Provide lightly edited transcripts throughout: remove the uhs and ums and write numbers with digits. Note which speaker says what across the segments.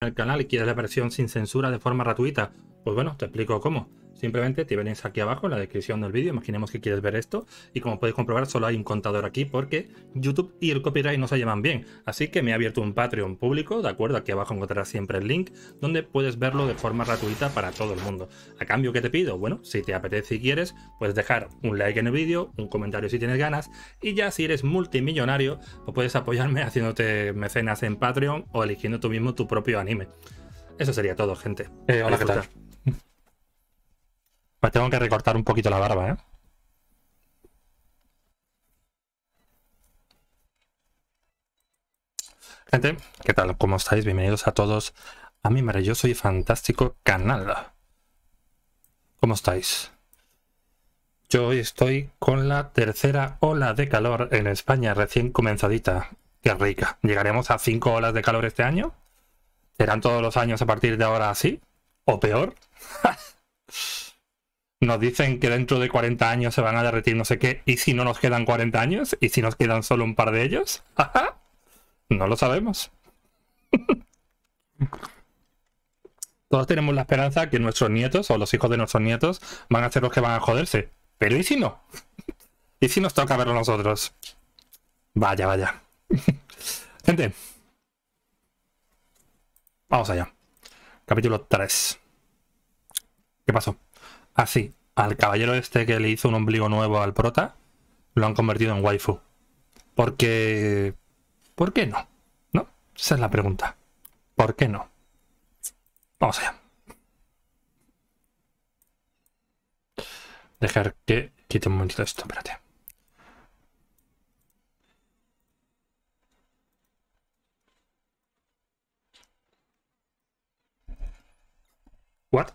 Speaker 1: al canal y quieres la versión sin censura de forma gratuita, pues bueno, te explico cómo. Simplemente te vienes aquí abajo en la descripción del vídeo, imaginemos que quieres ver esto, y como podéis comprobar solo hay un contador aquí porque YouTube y el copyright no se llevan bien. Así que me he abierto un Patreon público, ¿de acuerdo? Aquí abajo encontrarás siempre el link, donde puedes verlo de forma gratuita para todo el mundo. ¿A cambio qué te pido? Bueno, si te apetece y quieres, puedes dejar un like en el vídeo, un comentario si tienes ganas, y ya si eres multimillonario, pues puedes apoyarme haciéndote mecenas en Patreon o eligiendo tú mismo tu propio anime. Eso sería todo, gente.
Speaker 2: Hola, ¿qué tal? Me tengo que recortar un poquito la barba, ¿eh? Gente, ¿qué tal? ¿Cómo estáis? Bienvenidos a todos a mi maravilloso y fantástico canal. ¿Cómo estáis? Yo hoy estoy con la tercera ola de calor en España, recién comenzadita. ¡Qué rica! ¿Llegaremos a 5 olas de calor este año? ¿Serán todos los años a partir de ahora así? ¿O peor? Nos dicen que dentro de 40 años se van a derretir no sé qué. ¿Y si no nos quedan 40 años? ¿Y si nos quedan solo un par de ellos? No lo sabemos. Todos tenemos la esperanza que nuestros nietos o los hijos de nuestros nietos van a ser los que van a joderse. Pero ¿y si no? ¿Y si nos toca verlo nosotros? Vaya, vaya. Gente. Vamos allá. Capítulo 3. ¿Qué pasó? Ah, sí. Al caballero este que le hizo un ombligo nuevo al prota, lo han convertido en waifu. Porque... ¿Por qué no? ¿No? Esa es la pregunta. ¿Por qué no? Vamos allá. Dejar que quite un momentito esto, espérate. What?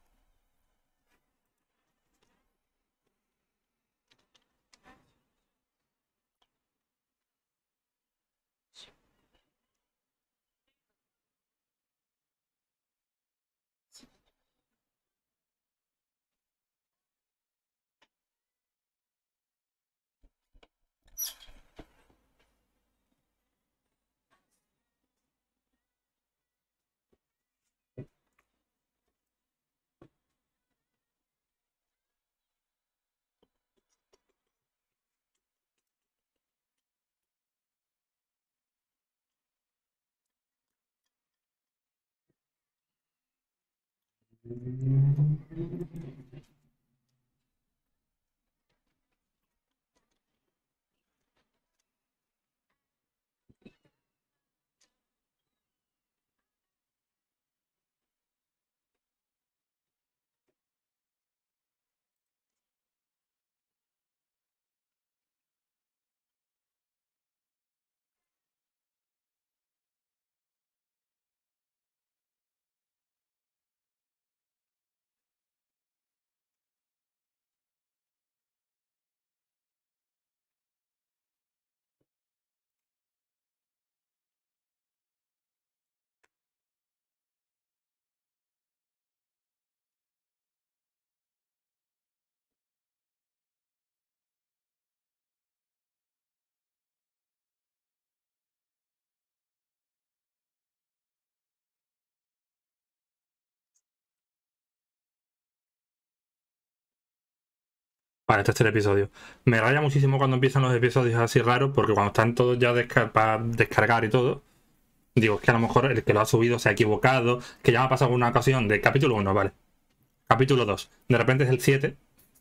Speaker 2: Vale, este es el episodio. Me raya muchísimo cuando empiezan los episodios así raros, porque cuando están todos ya para descargar y todo, digo, es que a lo mejor el que lo ha subido se ha equivocado, que ya me ha pasado una ocasión de capítulo 1, vale. Capítulo 2. De repente es el 7.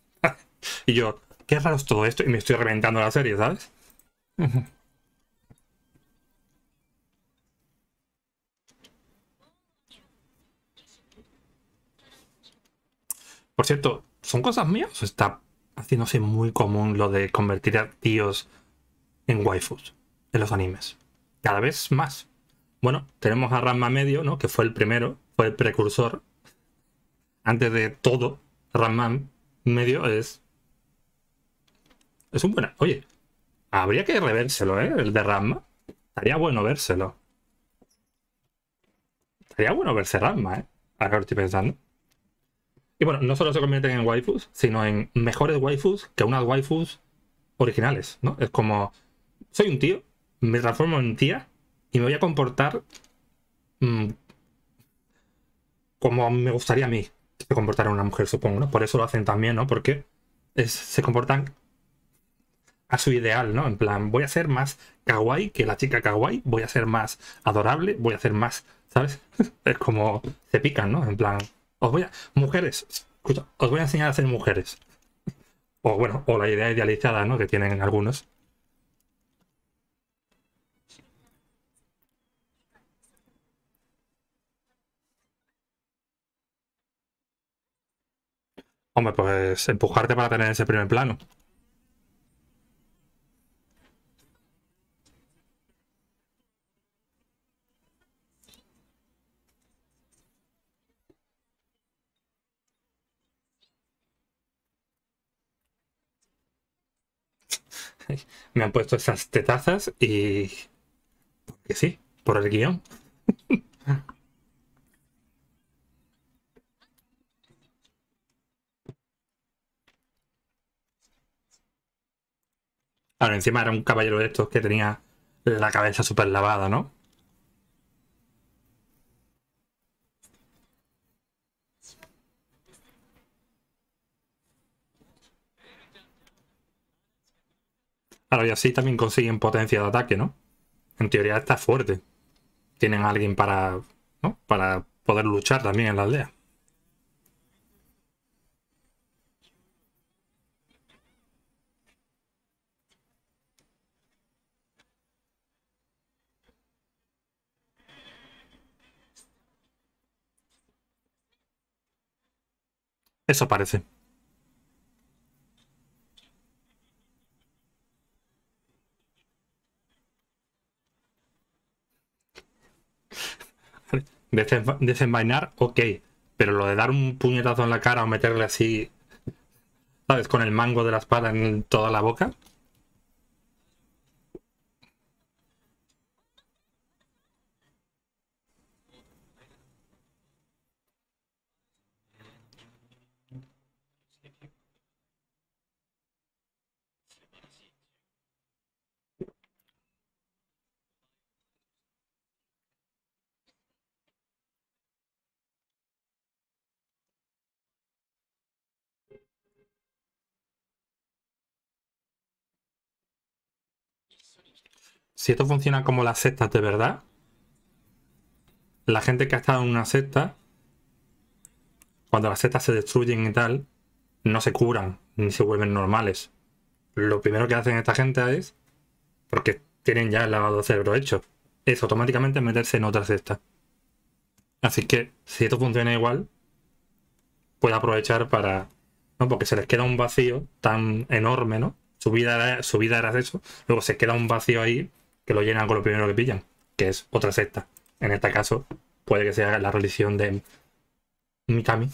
Speaker 2: Y yo, qué raro es todo esto, y me estoy reventando la serie, ¿sabes? Por cierto, ¿son cosas mías o está haciéndose muy común lo de convertir a tíos en waifus en los animes? Cada vez más. Bueno, tenemos a Ranma Medio, ¿no? Que fue el primero, fue el precursor. Antes de todo, Ranma Medio es un buen... Oye, habría que revérselo, ¿eh? El de Ranma. Estaría bueno vérselo. Estaría bueno verse Ranma, ¿eh? Ahora lo estoy pensando. Y bueno, no solo se convierten en waifus, sino en mejores waifus que unas waifus originales, ¿no? Es como, soy un tío, me transformo en tía y me voy a comportar
Speaker 1: como me gustaría a mí que se comportara una mujer, supongo, ¿no? Por eso lo hacen también, ¿no? Porque se comportan a su ideal, ¿no? En plan, voy a ser más kawaii que la chica kawaii, voy a ser más adorable, voy a ser más, ¿sabes? Es como se pican, ¿no? En plan, mujeres, escucha, os voy a enseñar a ser mujeres. O bueno, o la idea idealizada, ¿no? Que tienen algunos. Hombre, pues empujarte para tener ese primer plano. Me han puesto esas tetazas y... Que sí, por el guión. Ahora, encima era un caballero de estos que tenía la cabeza súper lavada, ¿no? Claro, y así también consiguen potencia de ataque, ¿no? En teoría está fuerte. Tienen a alguien para, ¿no? Para poder luchar también en la aldea. Eso parece. Desenvainar, ok. Pero lo de dar un puñetazo en la cara o meterle así, ¿sabes? Con el mango de la espada en toda la boca. Si esto funciona como las sectas de verdad, la gente que ha estado en una secta, cuando las sectas se destruyen y tal, no se curan ni se vuelven normales. Lo primero que hacen esta gente es, porque tienen ya el lavado de cerebro hecho, es automáticamente meterse en otra secta. Así que si esto funciona igual, puede aprovechar para... ¿no? Porque se les queda un vacío tan enorme, ¿no? Su vida era eso. Luego se queda un vacío ahí que lo llenan con lo primero que pillan, que es otra secta. En este caso, puede que sea la religión de Mikami.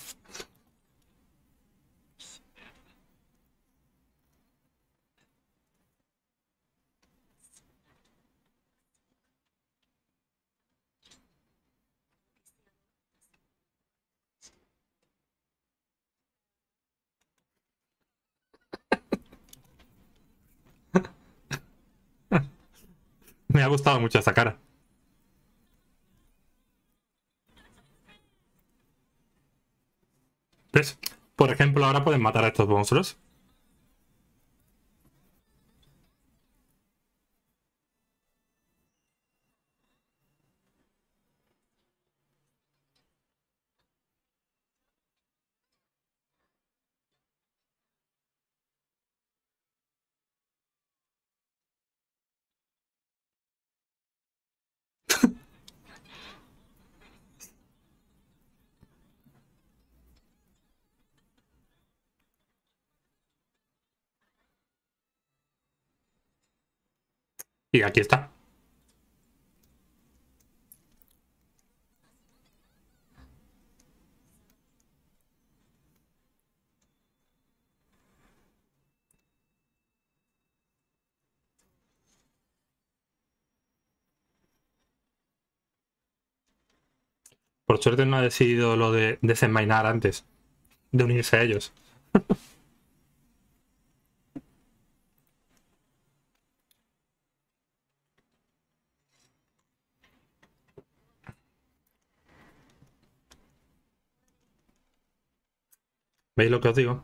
Speaker 1: Me ha gustado mucho esa cara. ¿Ves? Por ejemplo, ahora pueden matar a estos monstruos. Y aquí está. Por suerte no ha decidido lo de desenvainar antes de unirse a ellos. ¿Veis lo que os digo?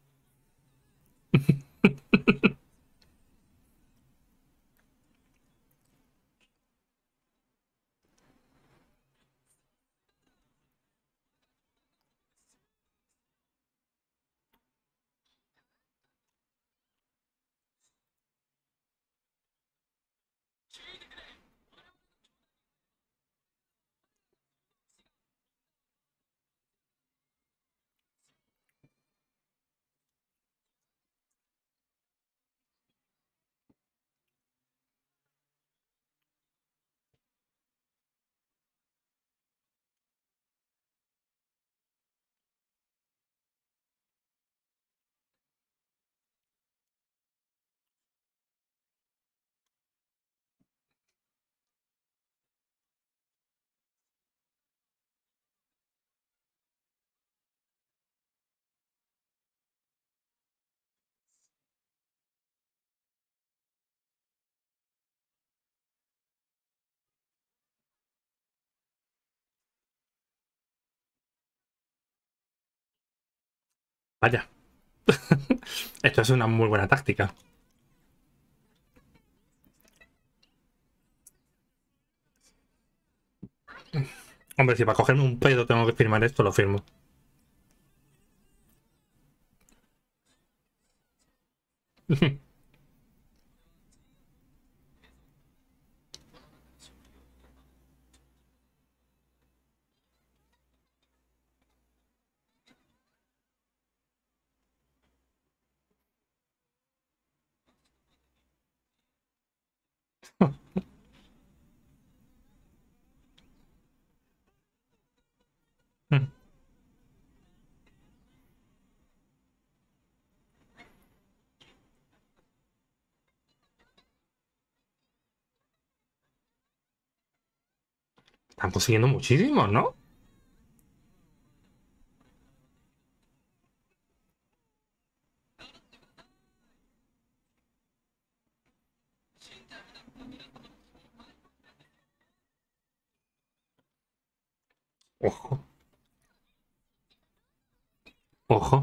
Speaker 1: Vaya. Esto es una muy buena táctica. Hombre, si para cogerme un pedo tengo que firmar esto, lo firmo. Están consiguiendo muchísimo, ¿no? Ojo, ojo.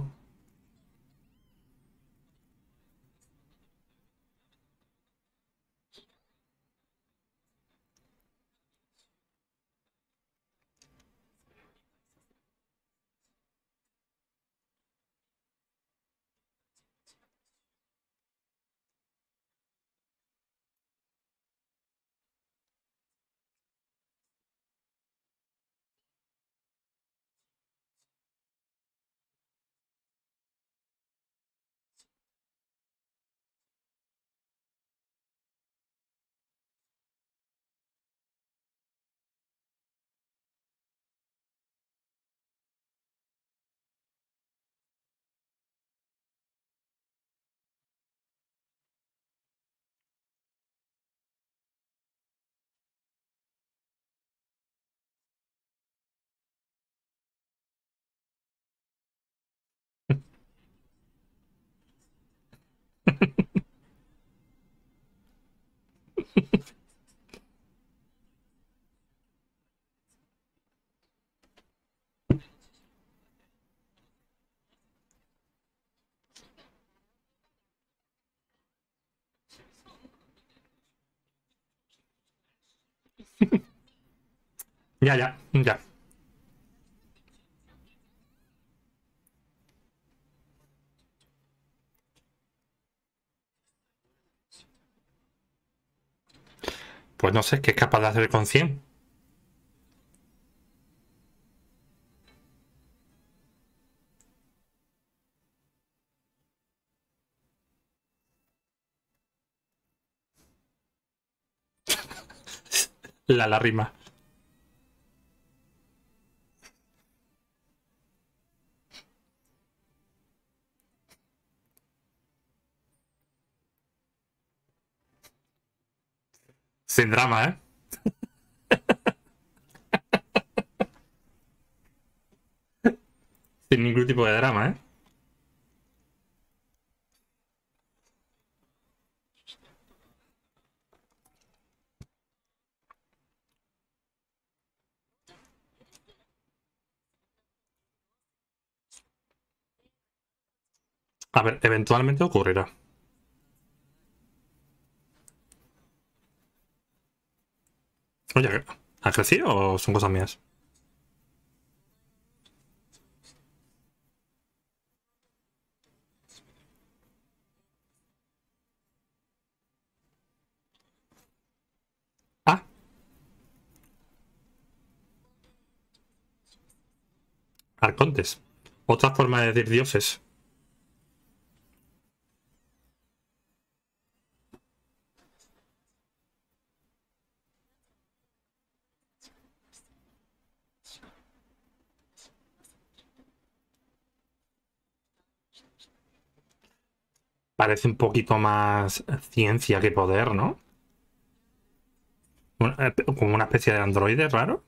Speaker 1: Ya, ya, ya. Pues no sé, ¿qué es capaz de hacer con 100? La rima. Sin drama, ¿eh? Sin ningún tipo de drama, ¿eh? A ver, eventualmente ocurrirá. Oye, ¿ha crecido o son cosas mías? Ah, arcontes. Otra forma de decir dioses. Parece un poquito más ciencia que poder, ¿no? Como una especie de androide raro.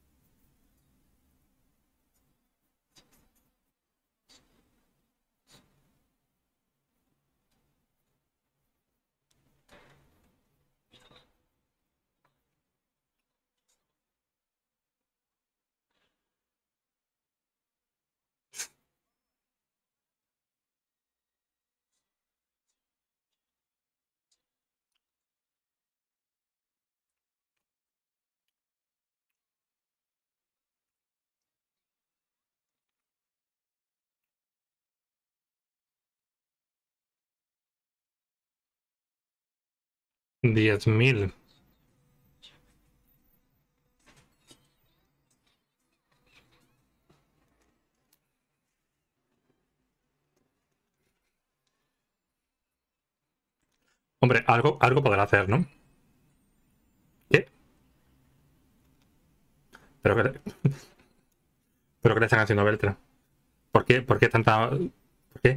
Speaker 1: Diez mil. Hombre, algo podrá hacer, ¿no? ¿Qué? Pero que, pero que le están haciendo a Beltra. ¿Por qué? ¿Por qué tanta...? ¿Por qué?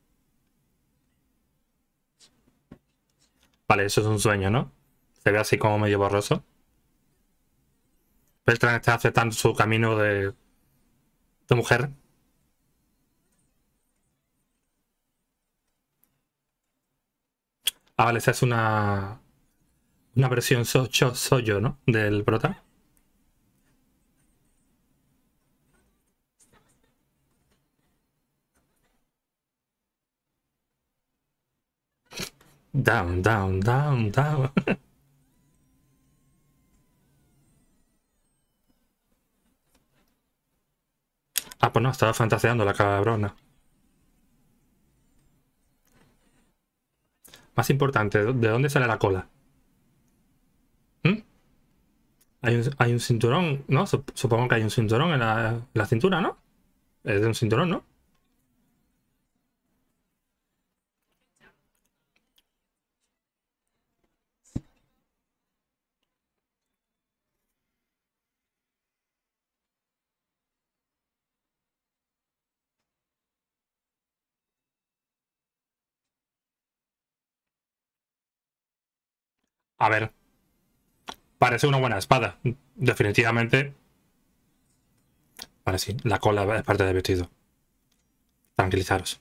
Speaker 1: Vale, eso es un sueño, ¿no? Se ve así como medio borroso. Beltrán está aceptando su camino de mujer. Ah, vale, esa es una versión soy yo, ¿no? Del prota. Down, down, down, down. Ah, pues no, estaba fantaseando la cabrona. Más importante, ¿de dónde sale la cola? ¿Mm? Hay un cinturón, ¿no? Supongo que hay un cinturón en la cintura, ¿no? Es de un cinturón, ¿no? A ver, parece una buena espada. Definitivamente. Vale, sí, la cola es parte del vestido. Tranquilizaros.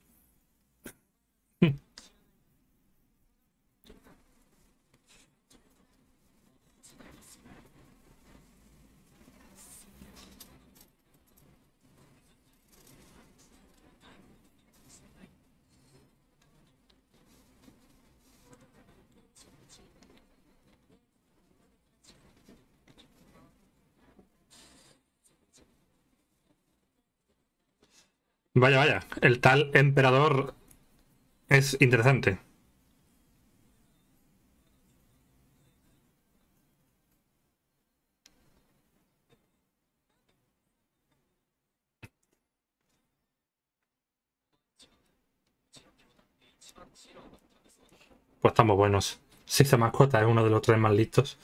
Speaker 1: Vaya, vaya. El tal emperador es interesante. Pues estamos buenos. Si esa mascota es uno de los tres más listos.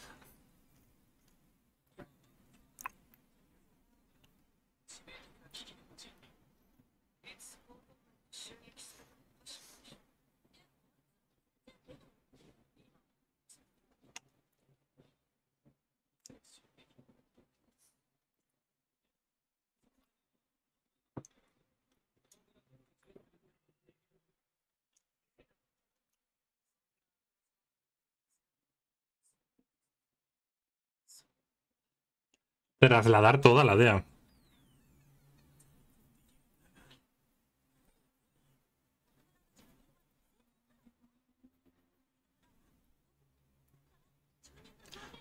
Speaker 1: Trasladar toda la DEA.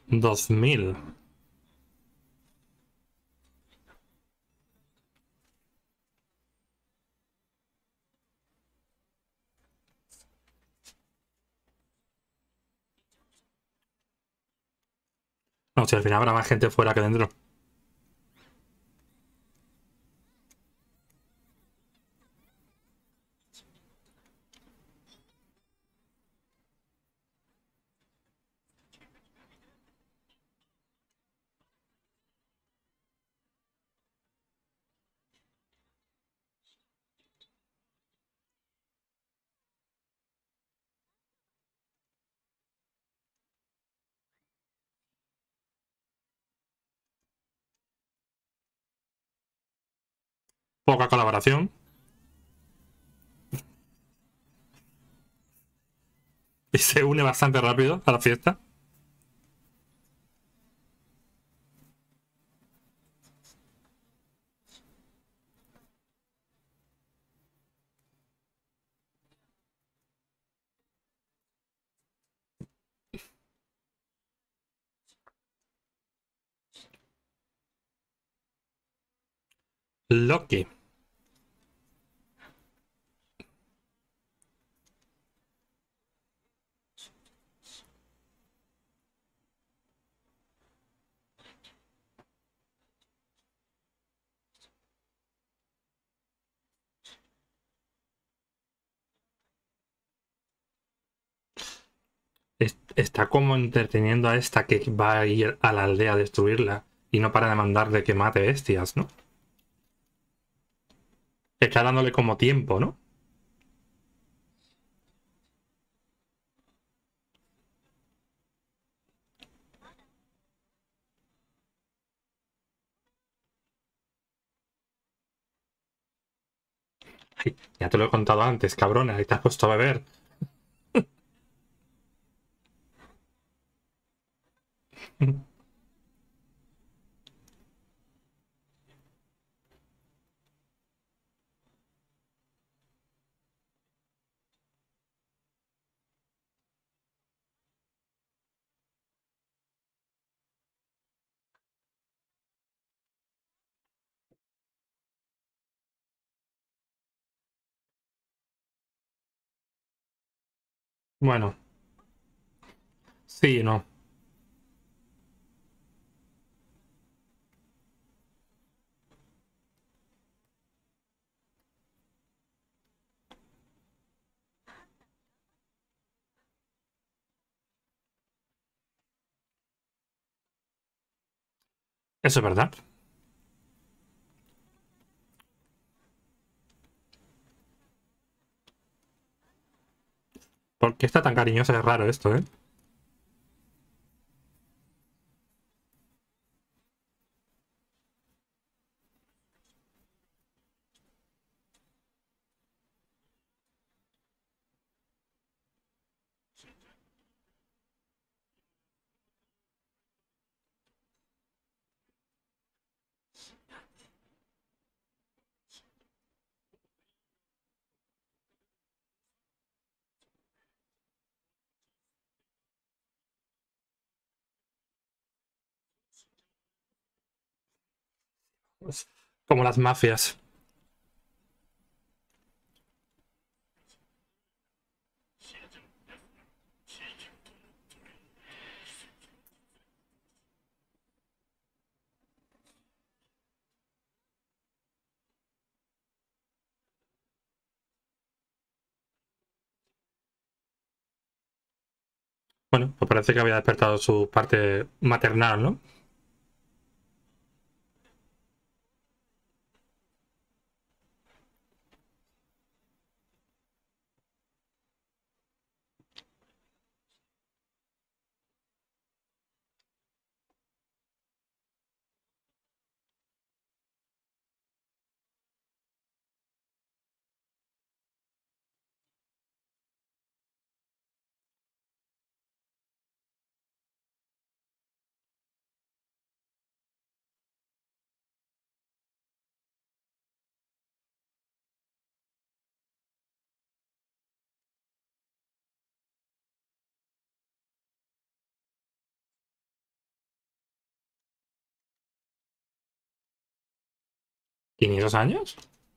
Speaker 1: 2000. No, si al final habrá más gente fuera que dentro. Poca colaboración. Y se une bastante rápido a la fiesta. Loki. Está como entreteniendo a esta que va a ir a la aldea a destruirla y no para de mandarle que mate bestias, ¿no? Está dándole como tiempo, ¿no? Ay, ya te lo he contado antes, cabrona, ahí te has puesto a beber. Bueno, sí, no. Eso es verdad. ¿Por qué está tan cariñosa? Es raro esto, ¿eh? Pues, como las mafias. Bueno, pues parece que había despertado su parte maternal, ¿no? ¿500 años?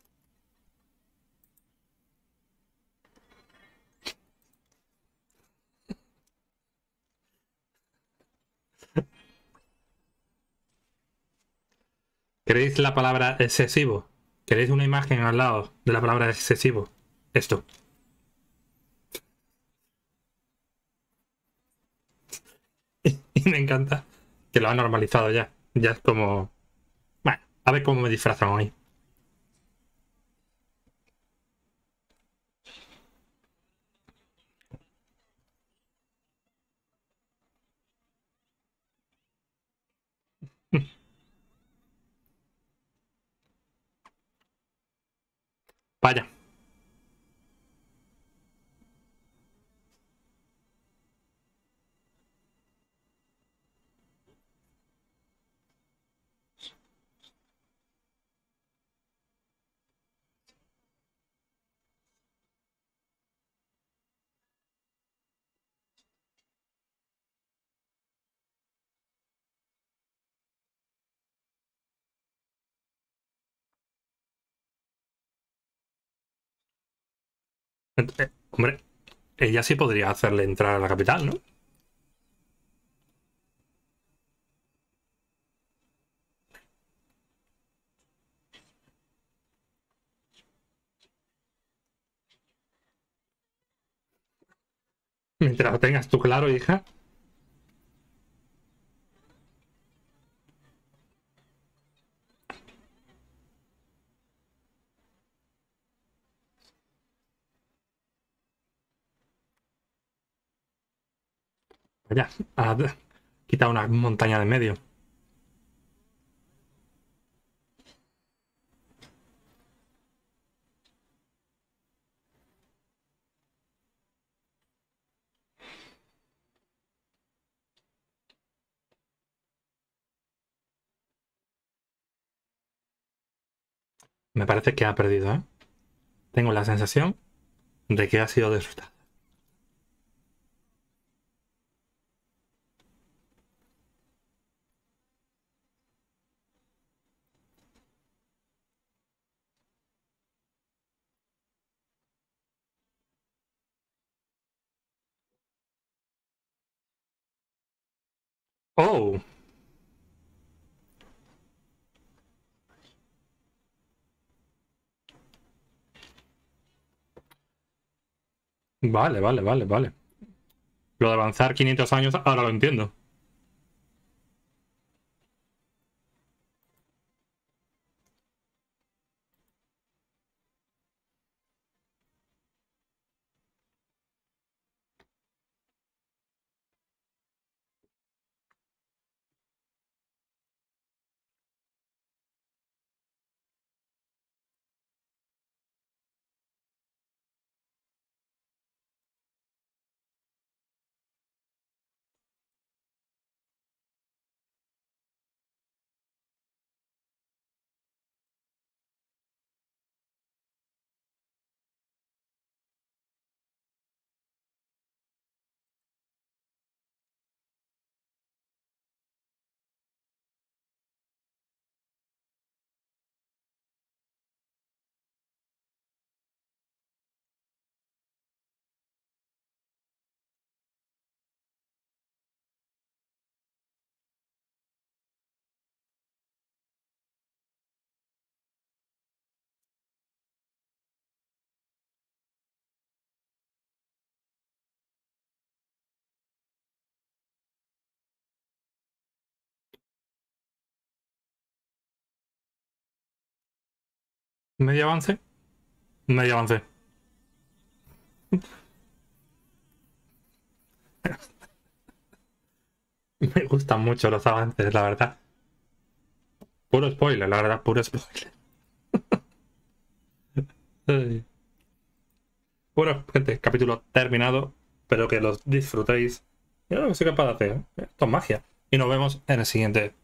Speaker 1: ¿Queréis la palabra excesivo? ¿Queréis una imagen al lado de la palabra excesivo? Esto. Y me encanta que lo ha normalizado ya. Ya es como... Bueno, a ver cómo me disfrazan hoy. Vaya. Hombre, ella sí podría hacerle entrar a la capital, ¿no? Mientras lo tengas tú claro, hija. Vaya, ha quitado una montaña de medio. Me parece que ha perdido, ¿eh? Tengo la sensación de que ha sido derrotada. ¡Oh! Vale, vale, vale, vale. Lo de avanzar 500 años, ahora lo entiendo. ¿Medio avance? Medio avance. Me gustan mucho los avances, la verdad. Puro spoiler, la verdad, puro spoiler. Ay. Bueno, gente, capítulo terminado. Espero que los disfrutéis. Yo no soy capaz de hacer. Esto es magia. Y nos vemos en el siguiente